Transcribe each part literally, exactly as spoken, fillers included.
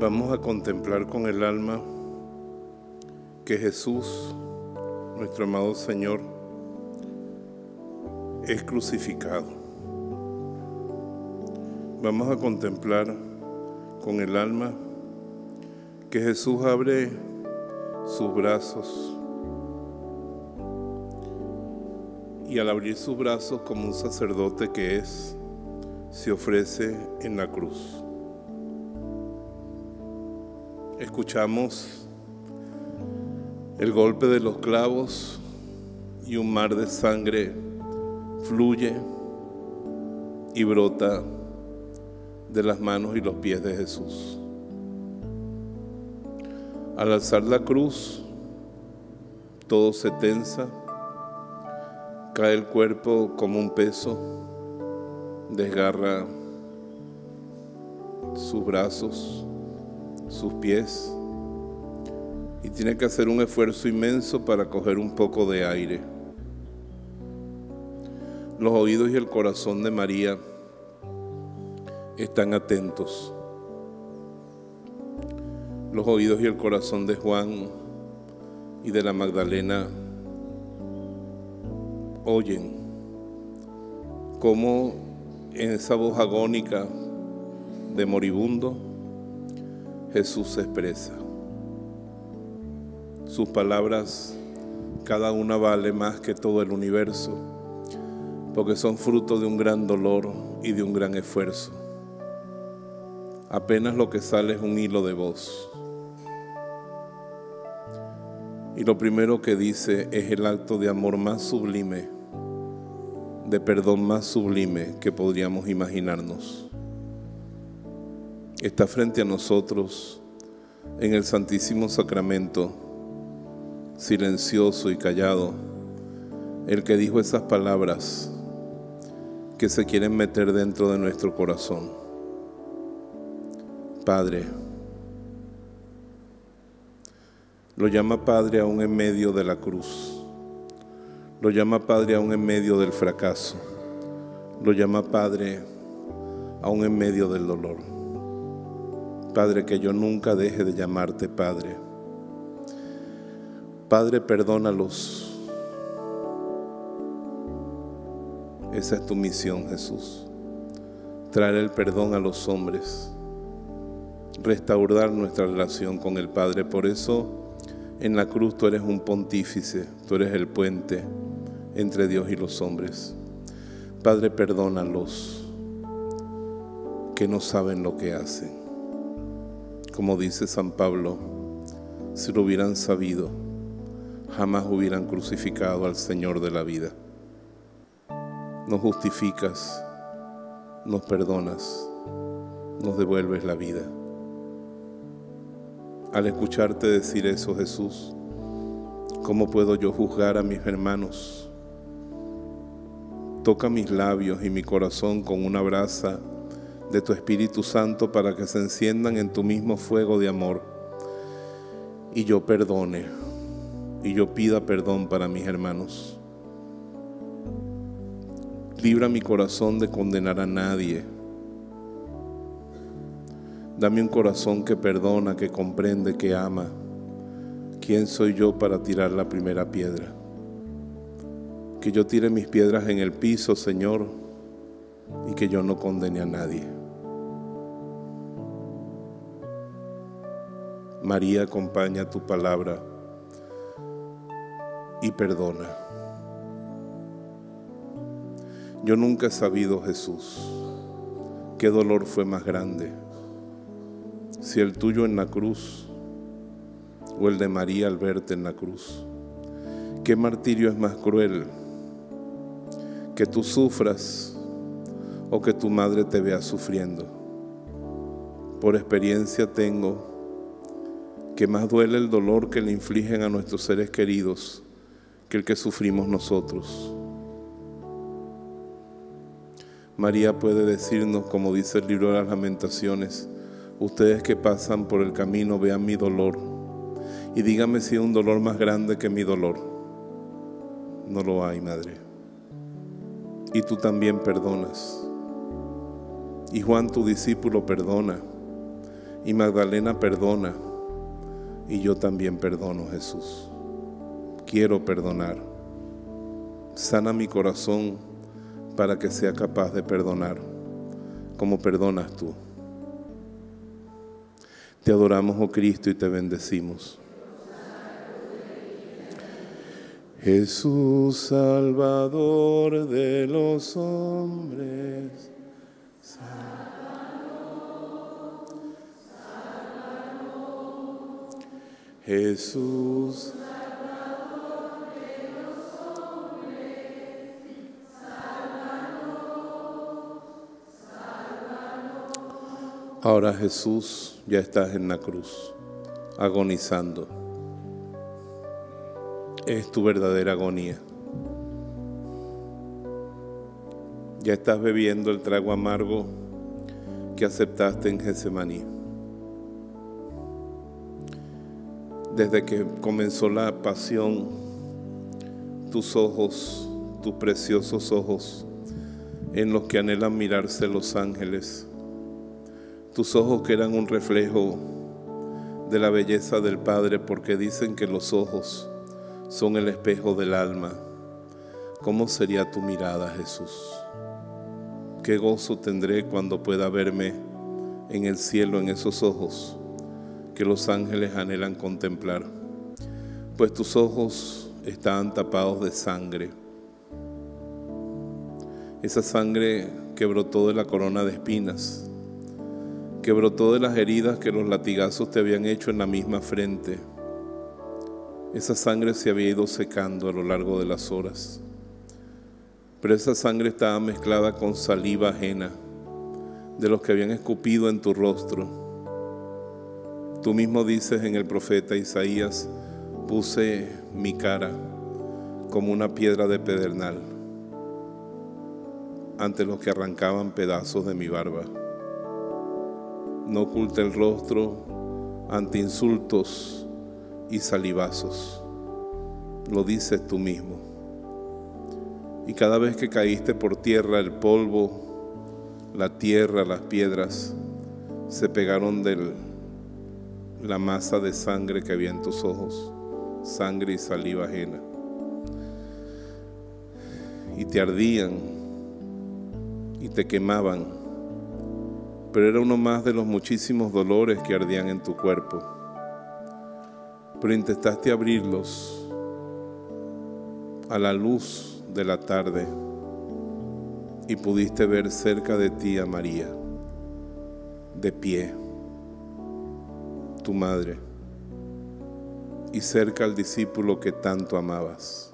Vamos a contemplar con el alma que Jesús, nuestro amado Señor, es crucificado. Vamos a contemplar con el alma que Jesús abre sus brazos y al abrir sus brazos como un sacerdote que es, se ofrece en la cruz. Escuchamos el golpe de los clavos y un mar de sangre fluye y brota de las manos y los pies de Jesús. Al alzar la cruz, todo se tensa, cae el cuerpo como un peso, desgarra sus brazos, sus pies, y tiene que hacer un esfuerzo inmenso para coger un poco de aire. Los oídos y el corazón de María están atentos. Los oídos y el corazón de Juan y de la Magdalena oyen cómo en esa voz agónica de moribundo Jesús se expresa. Sus palabras, cada una vale más que todo el universo, porque son fruto de un gran dolor y de un gran esfuerzo. Apenas lo que sale es un hilo de voz. Y lo primero que dice es el acto de amor más sublime, de perdón más sublime que podríamos imaginarnos. Está frente a nosotros en el Santísimo Sacramento, silencioso y callado, el que dijo esas palabras que se quieren meter dentro de nuestro corazón. Padre. Lo llama Padre aún en medio de la cruz. Lo llama Padre aún en medio del fracaso. Lo llama Padre aún en medio del dolor. Padre, que yo nunca deje de llamarte Padre. Padre, perdónalos. Esa es tu misión, Jesús. Traer el perdón a los hombres. Restaurar nuestra relación con el Padre. Por eso en la cruz tú eres un pontífice. Tú eres el puente entre Dios y los hombres. Padre, perdónalos, que no saben lo que hacen. Como dice San Pablo, si lo hubieran sabido, jamás hubieran crucificado al Señor de la vida. Nos justificas, nos perdonas, nos devuelves la vida. Al escucharte decir eso, Jesús, ¿cómo puedo yo juzgar a mis hermanos? Toca mis labios y mi corazón con una brasa de tu Espíritu Santo para que se enciendan en tu mismo fuego de amor y yo perdone y yo pida perdón para mis hermanos. Libra mi corazón de condenar a nadie. Dame un corazón que perdona, que comprende, que ama. ¿Quién soy yo para tirar la primera piedra? Que yo tire mis piedras en el piso, Señor, y que yo no condene a nadie. María, acompaña tu palabra y perdona. Yo nunca he sabido, Jesús, qué dolor fue más grande, si el tuyo en la cruz o el de María al verte en la cruz. ¿Qué martirio es más cruel? ¿Que tú sufras o que tu madre te vea sufriendo? Por experiencia tengo que más duele el dolor que le infligen a nuestros seres queridos que el que sufrimos nosotros. María puede decirnos, como dice el libro de las Lamentaciones, ustedes que pasan por el camino vean mi dolor y díganme si hay un dolor más grande que mi dolor. No lo hay, Madre. Y tú también perdonas. Y Juan, tu discípulo, perdona. Y Magdalena perdona, y yo también perdono, Jesús. Quiero perdonar. Sana mi corazón para que sea capaz de perdonar, como perdonas tú. Te adoramos, oh Cristo, y te bendecimos. Jesús, Salvador de los hombres, Salvador, Salvador. Jesús, Salvador de los hombres, Salvador, Salvador. Ahora, Jesús, ya estás en la cruz, agonizando. Es tu verdadera agonía. Ya estás bebiendo el trago amargo que aceptaste en Getsemaní. Desde que comenzó la pasión, tus ojos, tus preciosos ojos, en los que anhelan mirarse los ángeles, tus ojos que eran un reflejo de la belleza del Padre, porque dicen que los ojos son el espejo del alma. ¿Cómo sería tu mirada, Jesús? Qué gozo tendré cuando pueda verme en el cielo en esos ojos que los ángeles anhelan contemplar. Pues tus ojos estaban tapados de sangre. Esa sangre que brotó de la corona de espinas, que brotó de las heridas que los latigazos te habían hecho en la misma frente. Esa sangre se había ido secando a lo largo de las horas, pero esa sangre estaba mezclada con saliva ajena de los que habían escupido en tu rostro. Tú mismo dices en el profeta Isaías: puse mi cara como una piedra de pedernal ante los que arrancaban pedazos de mi barba. No oculté el rostro ante insultos y salivazos. Lo dices tú mismo. Y cada vez que caíste por tierra, el polvo, la tierra, las piedras se pegaron de la masa de sangre que había en tus ojos, sangre y saliva ajena, y te ardían y te quemaban, pero era uno más de los muchísimos dolores que ardían en tu cuerpo. Pero intentaste abrirlos a la luz de la tarde y pudiste ver cerca de ti a María, de pie, tu madre, y cerca al discípulo que tanto amabas.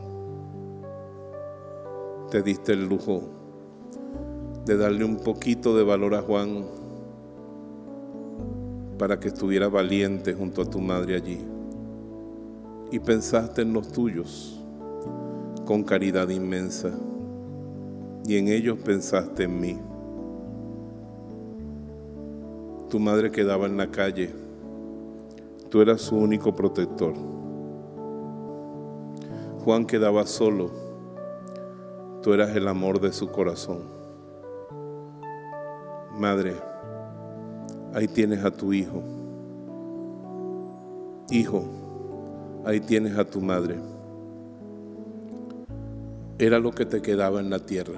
Te diste el lujo de darle un poquito de valor a Juan para que estuviera valiente junto a tu madre allí. Y pensaste en los tuyos con caridad inmensa, y en ellos pensaste en mí. Tu madre quedaba en la calle, tú eras su único protector. Juan quedaba solo, tú eras el amor de su corazón. Madre, ahí tienes a tu hijo. Hijo, ahí tienes a tu madre. Era lo que te quedaba en la tierra.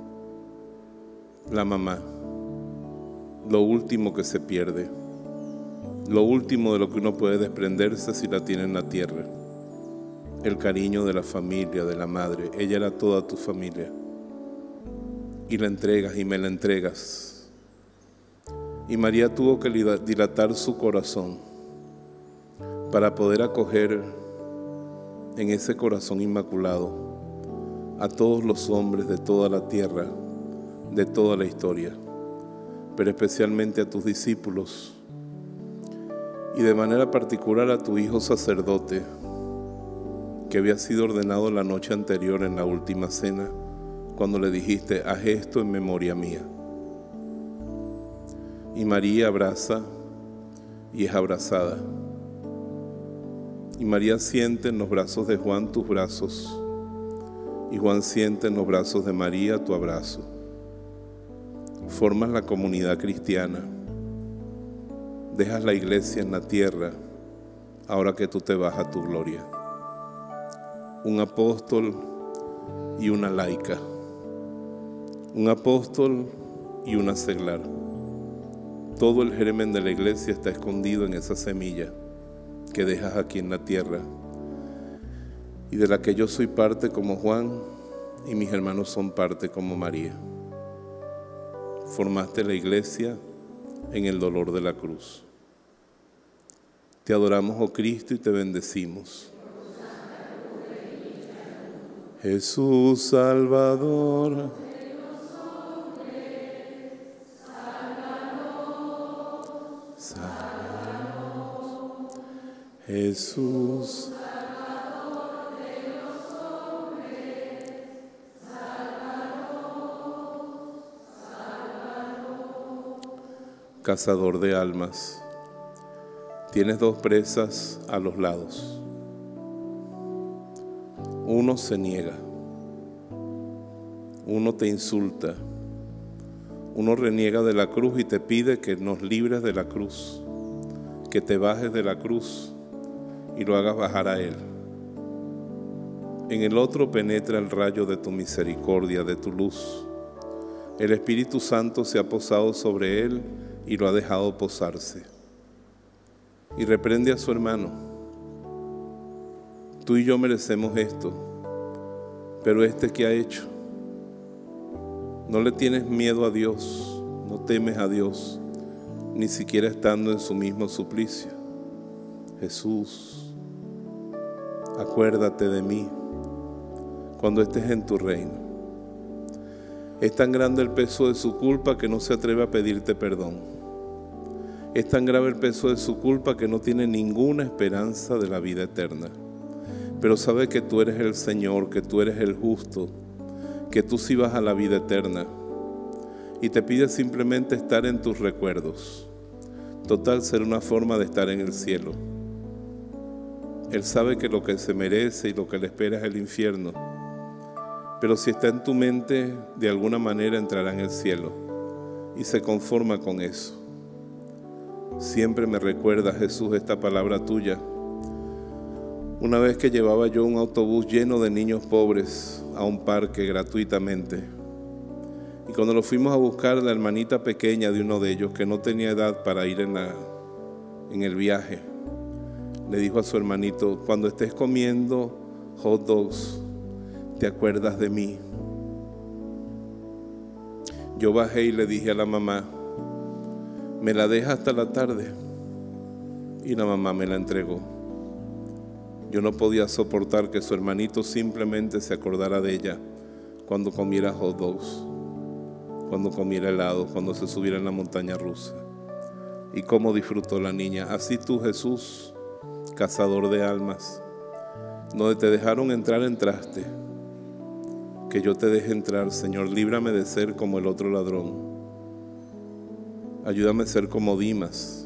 La mamá, lo último que se pierde, lo último de lo que uno puede desprenderse si la tiene en la tierra. El cariño de la familia, de la madre. Ella era toda tu familia. Y la entregas y me la entregas. Y María tuvo que dilatar su corazón para poder acoger en ese corazón inmaculado a todos los hombres de toda la tierra, de toda la historia, pero especialmente a tus discípulos y de manera particular a tu hijo sacerdote, que había sido ordenado la noche anterior en la última cena, cuando le dijiste: haz esto en memoria mía. Y María abraza y es abrazada. Y María siente en los brazos de Juan tus brazos, y Juan siente en los brazos de María tu abrazo. Formas la comunidad cristiana, dejas la iglesia en la tierra ahora que tú te vas a tu gloria. Un apóstol y una laica. Un apóstol y una seglar. Todo el germen de la iglesia está escondido en esa semilla que dejas aquí en la tierra y de la que yo soy parte como Juan y mis hermanos son parte como María. Formaste la iglesia en el dolor de la cruz. Te adoramos, oh Cristo, y te bendecimos. Jesús Salvador, Salvador, Jesús Salvador de los hombres, Salvador, Salvador. Cazador de almas, tienes dos presas a los lados. Uno se niega, uno te insulta, uno reniega de la cruz y te pide que nos libres de la cruz, que te bajes de la cruz y lo hagas bajar a Él. En el otro penetra el rayo de tu misericordia, de tu luz. El Espíritu Santo se ha posado sobre Él y lo ha dejado posarse. Y reprende a su hermano. Tú y yo merecemos esto, pero este que ha hecho, no le tienes miedo a Dios, no temes a Dios, ni siquiera estando en su mismo suplicio. Jesús, acuérdate de mí cuando estés en tu reino. Es tan grande el peso de su culpa que no se atreve a pedirte perdón. Es tan grave el peso de su culpa que no tiene ninguna esperanza de la vida eterna. Pero sabe que tú eres el Señor, que tú eres el justo, que tú sí vas a la vida eterna. Y te pide simplemente estar en tus recuerdos. Total, ser una forma de estar en el cielo. Él sabe que lo que se merece y lo que le espera es el infierno. Pero si está en tu mente, de alguna manera entrará en el cielo. Y se conforma con eso. Siempre me recuerda, Jesús, esta palabra tuya. Una vez que llevaba yo un autobús lleno de niños pobres a un parque gratuitamente, y cuando lo fuimos a buscar, la hermanita pequeña de uno de ellos, que no tenía edad para ir en, la, en el viaje, le dijo a su hermanito: cuando estés comiendo hot dogs, ¿te acuerdas de mí? Yo bajé y le dije a la mamá: me la deja hasta la tarde. Y la mamá me la entregó. Yo no podía soportar que su hermanito simplemente se acordara de ella cuando comiera hot dogs, cuando comiera helado, cuando se subiera en la montaña rusa. Y cómo disfrutó la niña. Así tú, Jesús, cazador de almas, donde te dejaron entrar, entraste. Que yo te deje entrar, Señor. Líbrame de ser como el otro ladrón. Ayúdame a ser como Dimas.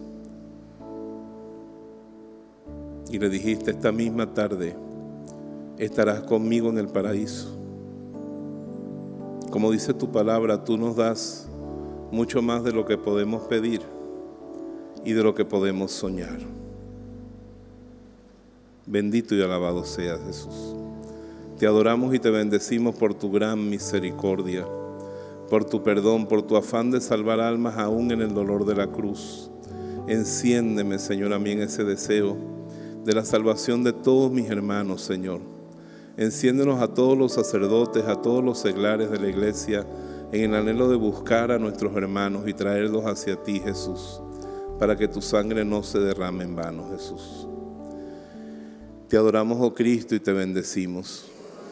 Y le dijiste: esta misma tarde estarás conmigo en el paraíso. Como dice tu palabra, tú nos das mucho más de lo que podemos pedir y de lo que podemos soñar. Bendito y alabado seas, Jesús. Te adoramos y te bendecimos por tu gran misericordia, por tu perdón, por tu afán de salvar almas aún en el dolor de la cruz. Enciéndeme, Señor, a mí en ese deseo de la salvación de todos mis hermanos, Señor. Enciéndenos a todos los sacerdotes, a todos los seglares de la iglesia, en el anhelo de buscar a nuestros hermanos y traerlos hacia ti, Jesús, para que tu sangre no se derrame en vano, Jesús. Te adoramos, oh Cristo, y te bendecimos.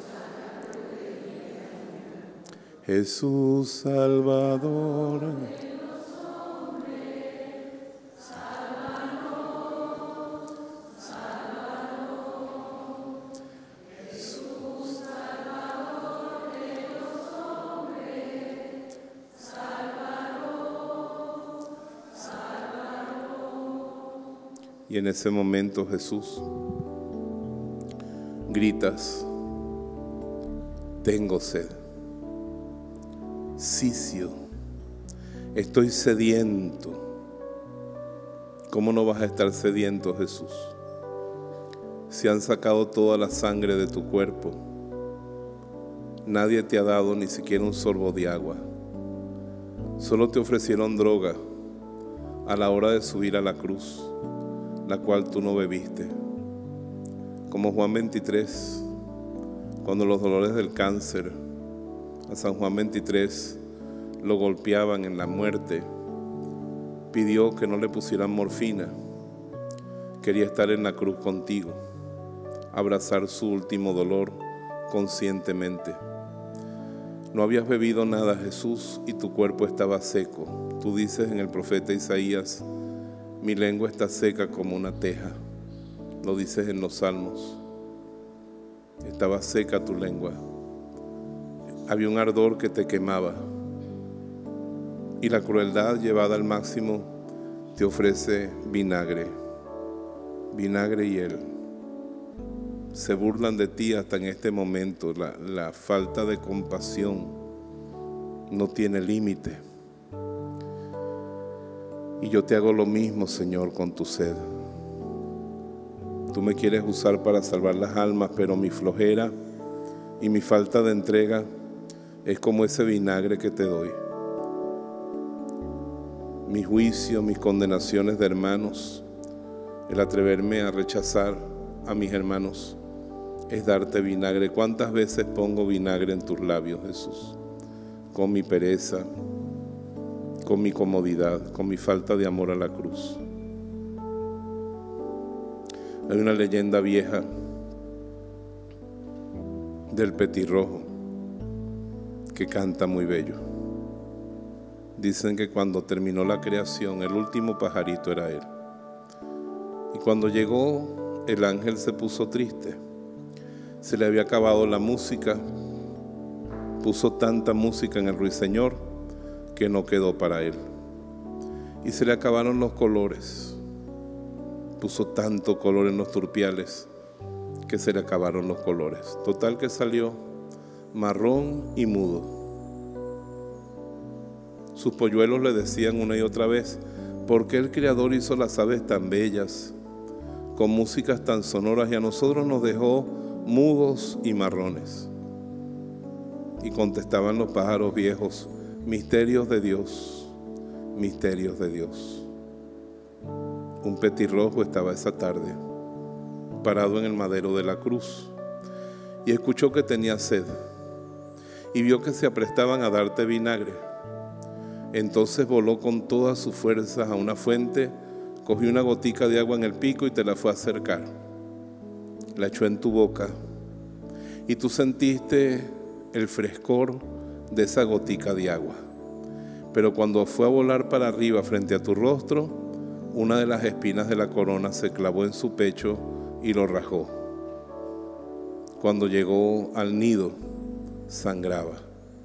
Jesús Salvador, y en ese momento, Jesús, gritas: tengo sed. Sicio, estoy sediento. ¿Cómo no vas a estar sediento, Jesús? Si han sacado toda la sangre de tu cuerpo, nadie te ha dado ni siquiera un sorbo de agua. Solo te ofrecieron droga a la hora de subir a la cruz, la cual tú no bebiste. Como Juan veintitrés, cuando los dolores del cáncer a San Juan veintitrés lo golpeaban en la muerte, pidió que no le pusieran morfina. Quería estar en la cruz contigo, abrazar su último dolor conscientemente. No habías bebido nada, Jesús, y tu cuerpo estaba seco. Tú dices en el profeta Isaías: mi lengua está seca como una teja. Lo dices en los Salmos. Estaba seca tu lengua. Había un ardor que te quemaba. Y la crueldad llevada al máximo te ofrece vinagre. Vinagre y hiel. Se burlan de ti hasta en este momento. La, la falta de compasión no tiene límite. Y yo te hago lo mismo, Señor, con tu sed. Tú me quieres usar para salvar las almas, pero mi flojera y mi falta de entrega es como ese vinagre que te doy. Mi juicio, mis condenaciones de hermanos, el atreverme a rechazar a mis hermanos, es darte vinagre. ¿Cuántas veces pongo vinagre en tus labios, Jesús? Con mi pereza, con mi comodidad, con mi falta de amor a la cruz. Hay una leyenda vieja del petirrojo que canta muy bello. Dicen que cuando terminó la creación, el último pajarito era él. Y cuando llegó, el ángel se puso triste. Se le había acabado la música. Puso tanta música en el ruiseñor que no quedó para él. Y se le acabaron los colores. Puso tanto color en los turpiales que se le acabaron los colores. Total que salió marrón y mudo. Sus polluelos le decían una y otra vez: ¿por qué el Creador hizo las aves tan bellas, con músicas tan sonoras, y a nosotros nos dejó mudos y marrones? Y contestaban los pájaros viejos: misterios de Dios, misterios de Dios. Un petirrojo estaba esa tarde parado en el madero de la cruz y escuchó que tenía sed y vio que se aprestaban a darte vinagre. Entonces voló con todas sus fuerzas a una fuente, cogió una gotica de agua en el pico y te la fue a acercar. La echó en tu boca y tú sentiste el frescor de esa gotica de agua. Pero cuando fue a volar para arriba frente a tu rostro, una de las espinas de la corona se clavó en su pecho y lo rajó. Cuando llegó al nido, sangraba.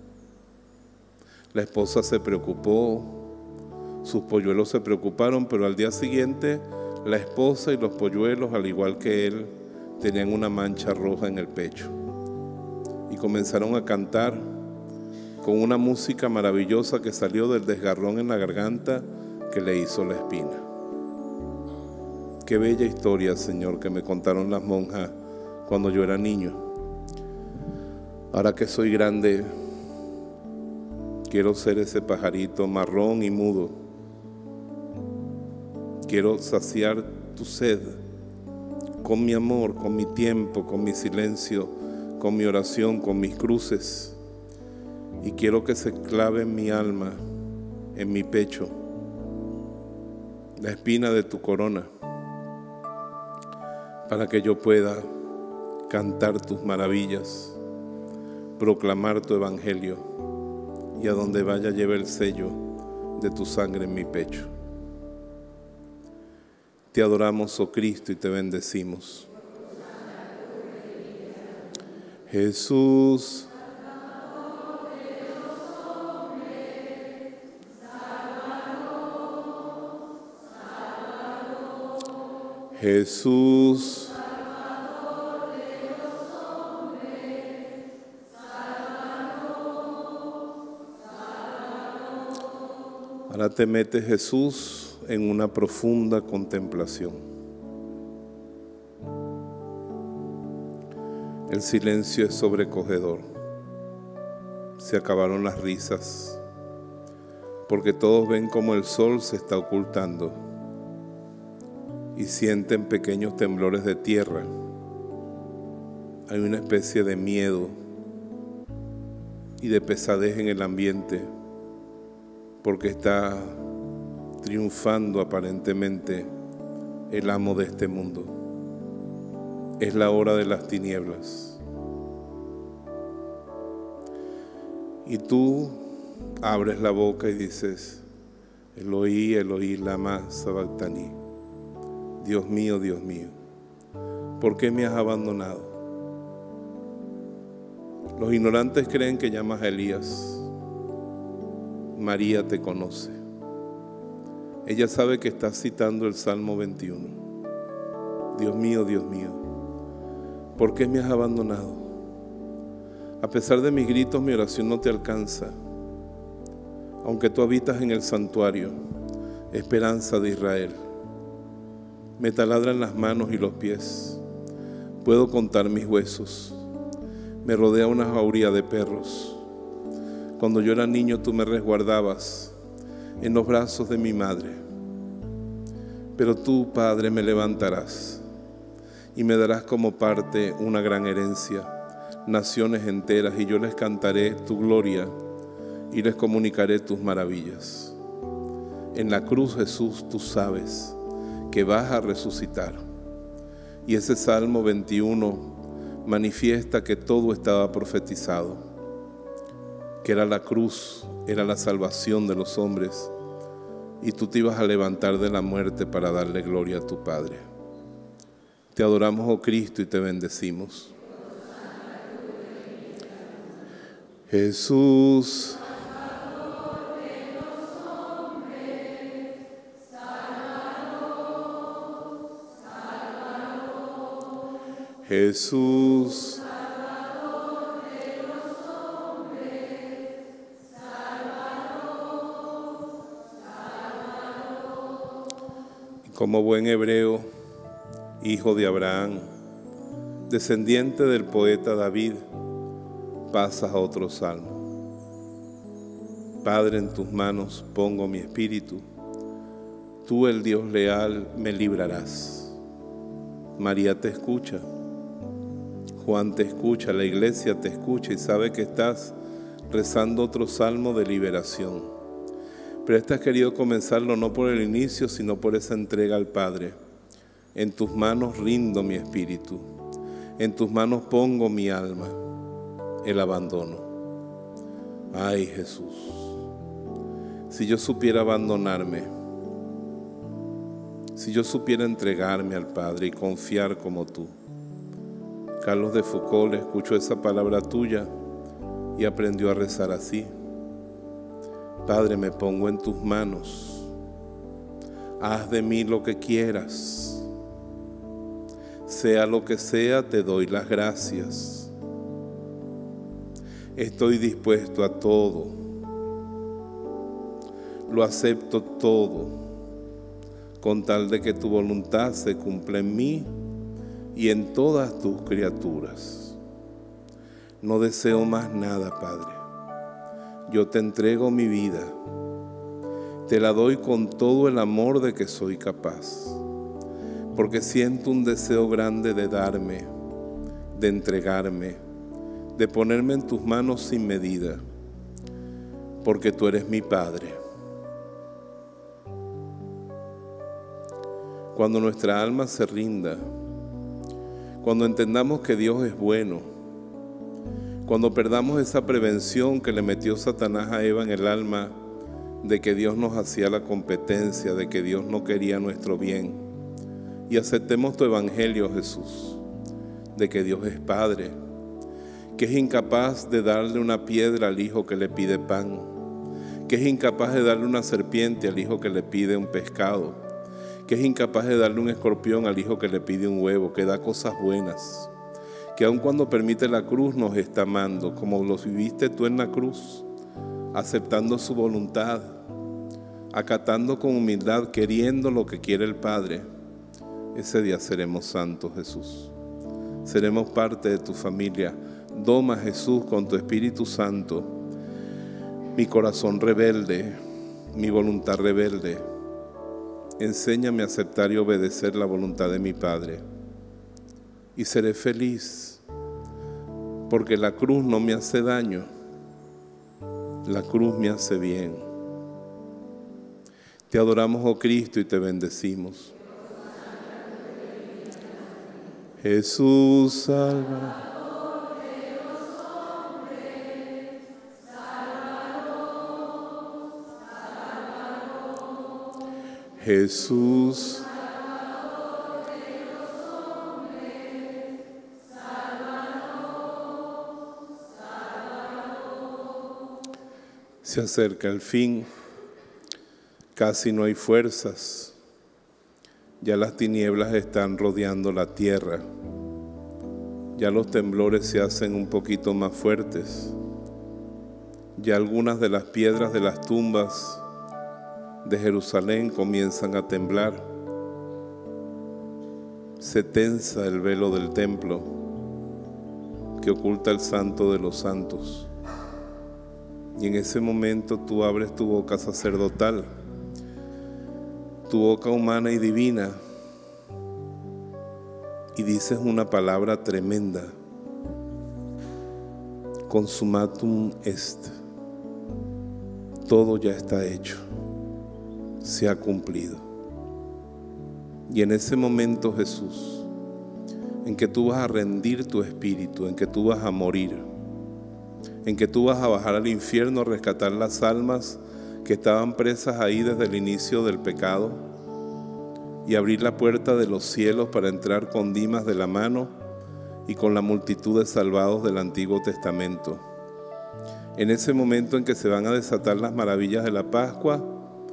La esposa se preocupó, sus polluelos se preocuparon, pero al día siguiente la esposa y los polluelos, al igual que él, tenían una mancha roja en el pecho. Y comenzaron a cantar con una música maravillosa que salió del desgarrón en la garganta que le hizo la espina. Qué bella historia, Señor, que me contaron las monjas cuando yo era niño. Ahora que soy grande, quiero ser ese pajarito marrón y mudo. Quiero saciar tu sed con mi amor, con mi tiempo, con mi silencio, con mi oración, con mis cruces. Y quiero que se clave en mi alma, en mi pecho, la espina de tu corona, para que yo pueda cantar tus maravillas, proclamar tu evangelio, y a donde vaya lleve el sello de tu sangre en mi pecho. Te adoramos, oh Cristo, y te bendecimos. Jesús, Jesús, Salvador de los hombres, Salvador, Salvador. Ahora te metes, Jesús, en una profunda contemplación. El silencio es sobrecogedor. Se acabaron las risas, porque todos ven cómo el sol se está ocultando y sienten pequeños temblores de tierra. Hay una especie de miedo y de pesadez en el ambiente, porque está triunfando aparentemente el amo de este mundo. Es la hora de las tinieblas. Y tú abres la boca y dices: Eloí, Eloí, lama sabactani. Dios mío, Dios mío, ¿por qué me has abandonado? Los ignorantes creen que llamas a Elías. María te conoce. Ella sabe que estás citando el Salmo veintiuno. Dios mío, Dios mío, ¿por qué me has abandonado? A pesar de mis gritos, mi oración no te alcanza. Aunque tú habitas en el santuario, esperanza de Israel. Me taladran las manos y los pies. Puedo contar mis huesos. Me rodea una jauría de perros. Cuando yo era niño, tú me resguardabas en los brazos de mi madre. Pero tú, Padre, me levantarás y me darás como parte una gran herencia, naciones enteras, y yo les cantaré tu gloria y les comunicaré tus maravillas. En la cruz, Jesús, tú sabes que vas a resucitar. Y ese Salmo veintiuno manifiesta que todo estaba profetizado, que era la cruz, era la salvación de los hombres, y tú te ibas a levantar de la muerte para darle gloria a tu Padre. Te adoramos, oh Cristo, y te bendecimos. Jesús, Jesús, Salvador de los hombres, Salvador, Salvador. Como buen hebreo, hijo de Abraham, descendiente del poeta David, pasas a otro salmo. Padre, en tus manos pongo mi espíritu. Tú, el Dios leal, me librarás. María te escucha. Juan te escucha, la iglesia te escucha y sabe que estás rezando otro salmo de liberación. Pero este has querido comenzarlo no por el inicio, sino por esa entrega al Padre. En tus manos rindo mi espíritu, en tus manos pongo mi alma, el abandono. Ay, Jesús, si yo supiera abandonarme, si yo supiera entregarme al Padre y confiar como tú. Carlos de Foucault le escuchó esa palabra tuya y aprendió a rezar así: Padre, me pongo en tus manos, haz de mí lo que quieras, sea lo que sea, te doy las gracias, estoy dispuesto a todo, lo acepto todo, con tal de que tu voluntad se cumpla en mí y en todas tus criaturas. No deseo más nada, Padre. Yo te entrego mi vida. Te la doy con todo el amor de que soy capaz, porque siento un deseo grande de darme, de entregarme, de ponerme en tus manos sin medida, porque tú eres mi Padre. Cuando nuestra alma se rinda, cuando entendamos que Dios es bueno, cuando perdamos esa prevención que le metió Satanás a Eva en el alma de que Dios nos hacía la competencia, de que Dios no quería nuestro bien, y aceptemos tu evangelio, Jesús, de que Dios es Padre, que es incapaz de darle una piedra al hijo que le pide pan, que es incapaz de darle una serpiente al hijo que le pide un pescado, que es incapaz de darle un escorpión al hijo que le pide un huevo, que da cosas buenas, que aun cuando permite la cruz nos está amando, como los viviste tú en la cruz, aceptando su voluntad, acatando con humildad, queriendo lo que quiere el Padre, ese día seremos santos, Jesús. Seremos parte de tu familia. Doma, Jesús, con tu Espíritu Santo, mi corazón rebelde, mi voluntad rebelde. Enséñame a aceptar y obedecer la voluntad de mi Padre. Y seré feliz, porque la cruz no me hace daño, la cruz me hace bien. Te adoramos, oh Cristo, y te bendecimos. Jesús, salva. Jesús, Salvador de los hombres, Salvador, Salvador. Se acerca el fin, casi no hay fuerzas, ya las tinieblas están rodeando la tierra, ya los temblores se hacen un poquito más fuertes, ya algunas de las piedras de las tumbas de Jerusalén comienzan a temblar. Se tensa el velo del templo que oculta el Santo de los Santos. Y en ese momento tú abres tu boca sacerdotal, tu boca humana y divina, y dices una palabra tremenda: consumatum est. Todo ya está hecho, se ha cumplido. Y en ese momento, Jesús, en que tú vas a rendir tu espíritu, en que tú vas a morir, en que tú vas a bajar al infierno a rescatar las almas que estaban presas ahí desde el inicio del pecado, y abrir la puerta de los cielos para entrar con Dimas de la mano y con la multitud de salvados del Antiguo Testamento. En ese momento en que se van a desatar las maravillas de la Pascua,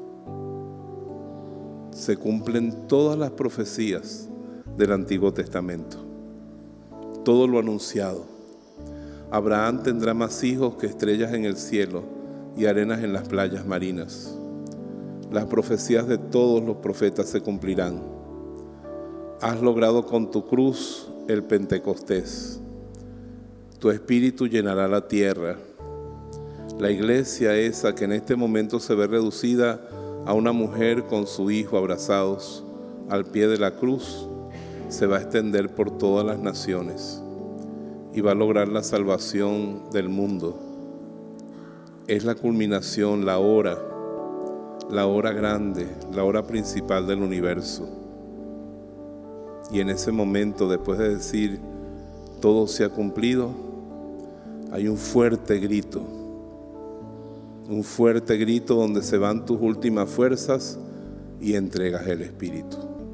se cumplen todas las profecías del Antiguo Testamento. Todo lo anunciado. Abraham tendrá más hijos que estrellas en el cielo y arenas en las playas marinas. Las profecías de todos los profetas se cumplirán. Has logrado con tu cruz el Pentecostés. Tu espíritu llenará la tierra. La iglesia esa que en este momento se ve reducida a una mujer con su hijo abrazados al pie de la cruz, se va a extender por todas las naciones y va a lograr la salvación del mundo. Es la culminación, la hora, la hora grande, la hora principal del universo. Y en ese momento, después de decir todo se ha cumplido, hay un fuerte grito, un fuerte grito donde se van tus últimas fuerzas y entregas el espíritu.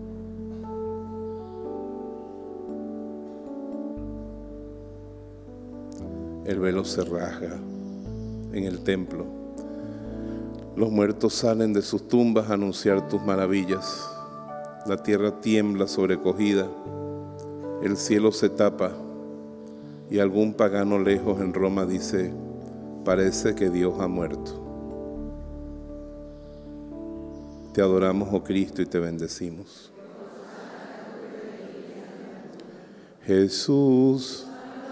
El velo se rasga en el templo. Los muertos salen de sus tumbas a anunciar tus maravillas. La tierra tiembla sobrecogida, el cielo se tapa y algún pagano lejos en Roma dice: parece que Dios ha muerto. Te adoramos, oh Cristo, y te bendecimos. Jesús,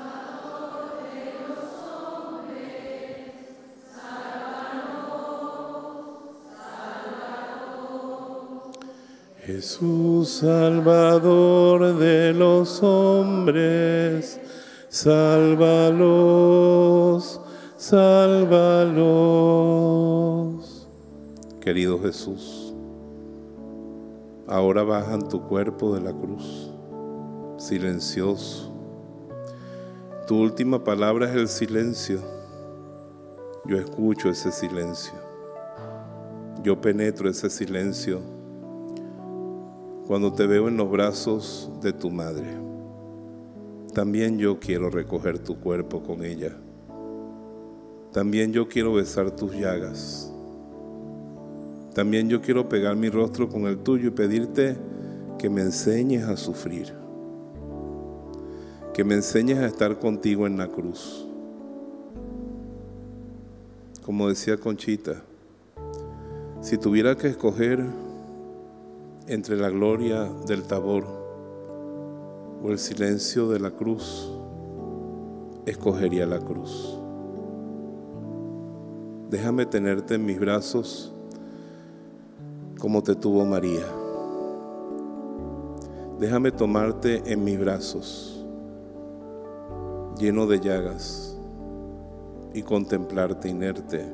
Jesús, Salvador de los hombres, sálvalos, sálvalos. Querido Jesús, ahora bajan tu cuerpo de la cruz, silencioso. Tu última palabra es el silencio. Yo escucho ese silencio. Yo penetro ese silencio cuando te veo en los brazos de tu madre. También yo quiero recoger tu cuerpo con ella. También yo quiero besar tus llagas. También yo quiero pegar mi rostro con el tuyo y pedirte que me enseñes a sufrir, que me enseñes a estar contigo en la cruz. Como decía Conchita, Si tuviera que escoger entre la gloria del Tabor o el silencio de la cruz, escogería la cruz. Déjame tenerte en mis brazos como te tuvo María. Déjame tomarte en mis brazos, lleno de llagas, y contemplarte inerte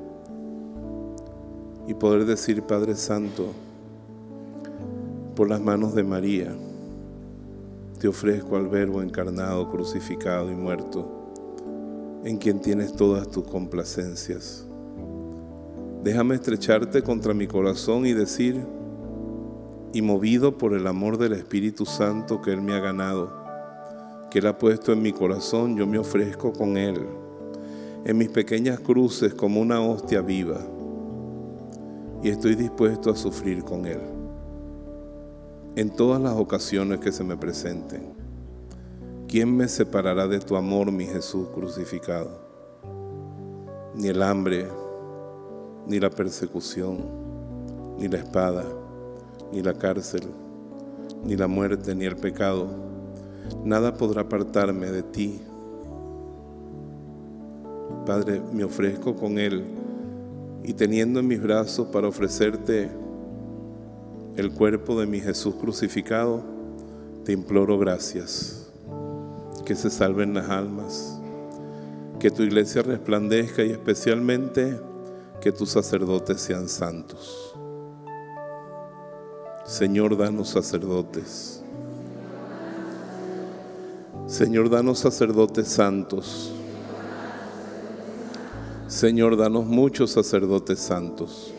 y poder decir: Padre Santo, por las manos de María te ofrezco al Verbo encarnado, crucificado y muerto, en quien tienes todas tus complacencias. Déjame estrecharte contra mi corazón y decir, y movido por el amor del Espíritu Santo que Él me ha ganado, que Él ha puesto en mi corazón, yo me ofrezco con Él, en mis pequeñas cruces como una hostia viva, y estoy dispuesto a sufrir con Él, en todas las ocasiones que se me presenten. ¿Quién me separará de tu amor, mi Jesús crucificado? Ni el hambre, ni la persecución, ni la espada, ni la cárcel, ni la muerte, ni el pecado, nada podrá apartarme de ti. Padre, me ofrezco con Él, y teniendo en mis brazos para ofrecerte el cuerpo de mi Jesús crucificado, te imploro gracias, que se salven las almas, que tu iglesia resplandezca y especialmente que tus sacerdotes sean santos. Señor, danos sacerdotes. Señor, danos sacerdotes santos. Señor, danos muchos sacerdotes santos.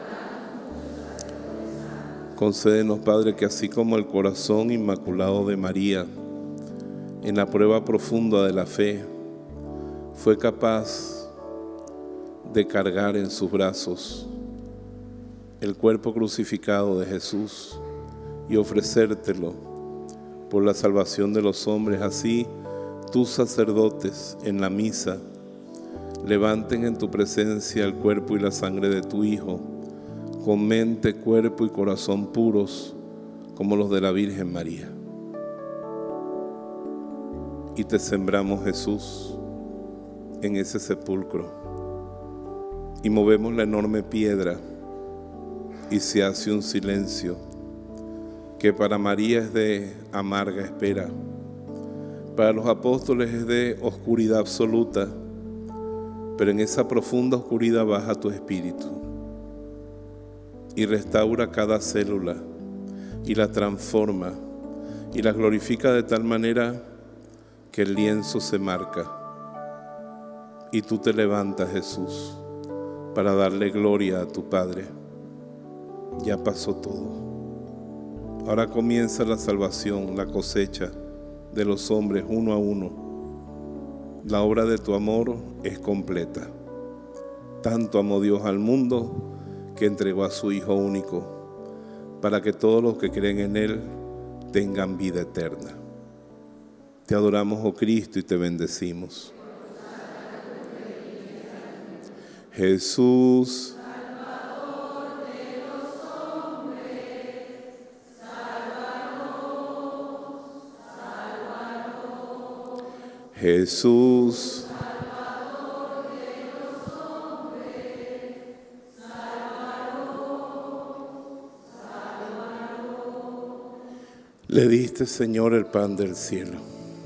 Concédenos, Padre, que así como el corazón inmaculado de María, en la prueba profunda de la fe, fue capaz de cargar en sus brazos el cuerpo crucificado de Jesús y ofrecértelo por la salvación de los hombres, así tus sacerdotes en la misa levanten en tu presencia el cuerpo y la sangre de tu Hijo, con mente, cuerpo y corazón puros como los de la Virgen María. Y te sembramos, Jesús, en ese sepulcro, y movemos la enorme piedra y se hace un silencio que para María es de amarga espera, para los apóstoles es de oscuridad absoluta, pero en esa profunda oscuridad baja tu Espíritu y restaura cada célula y la transforma y la glorifica de tal manera que el lienzo se marca y tú te levantas, Jesús, para darle gloria a tu Padre. Ya pasó todo. Ahora comienza la salvación, la cosecha de los hombres uno a uno. La obra de tu amor es completa. Tanto amó Dios al mundo que entregó a su Hijo único, para que todos los que creen en Él tengan vida eterna. Te adoramos, oh Cristo, y te bendecimos. Jesús, Salvador de los hombres, sálvanos, sálvanos. Jesús, Salvador de los hombres, sálvanos, sálvanos. le diste, Señor, el pan del cielo.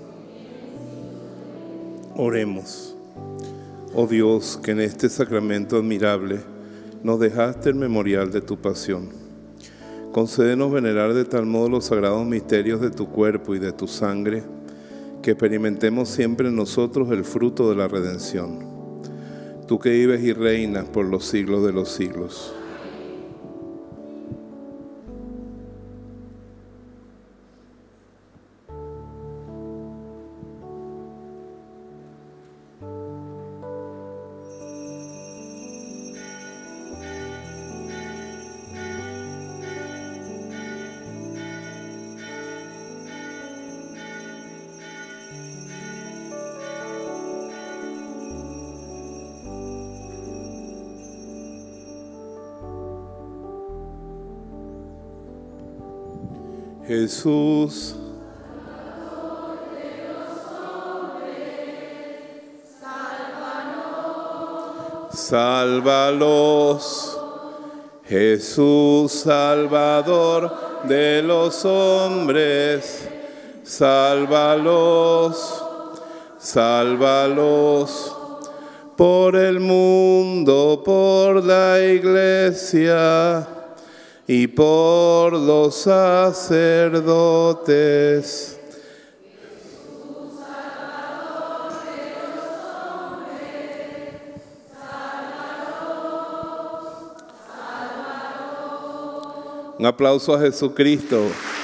Oremos. Oh Dios, que en este sacramento admirable nos dejaste el memorial de tu pasión. Concédenos venerar de tal modo los sagrados misterios de tu cuerpo y de tu sangre, que experimentemos siempre en nosotros el fruto de la redención. Tú que vives y reinas por los siglos de los siglos. Jesús, sálvalos. Jesús, Salvador de los hombres, sálvalos, sálvalos. Por el mundo, por la iglesia y por los sacerdotes. Un aplauso a Jesucristo.